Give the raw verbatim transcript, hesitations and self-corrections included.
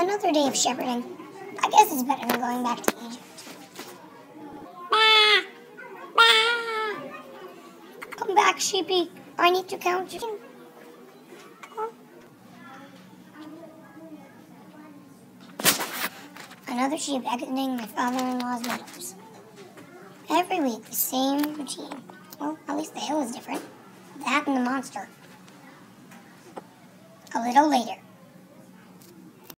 Another day of shepherding. I guess it's better than going back to Egypt. Bah! Bah! Come back, sheepy. I need to count you. Huh? Another sheep exiting my father-in-law's meadows. Every week, the same routine. Well, at least the hill is different. That and the monster. A little later.